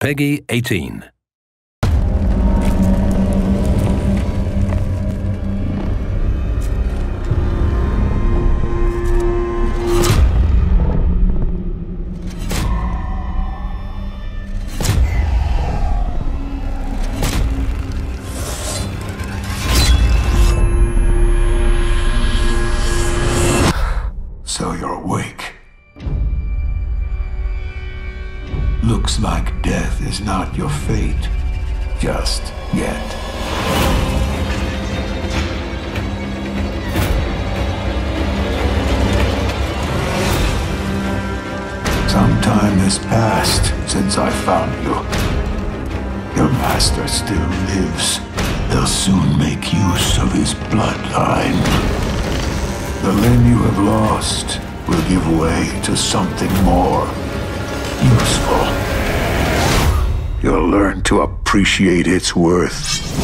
Peggy 18. So you're awake. Looks like death is not your fate, just yet. Some time has passed since I found you. Your master still lives. They'll soon make use of his bloodline. The limb you have lost will give way to something more useful. You'll learn to appreciate its worth.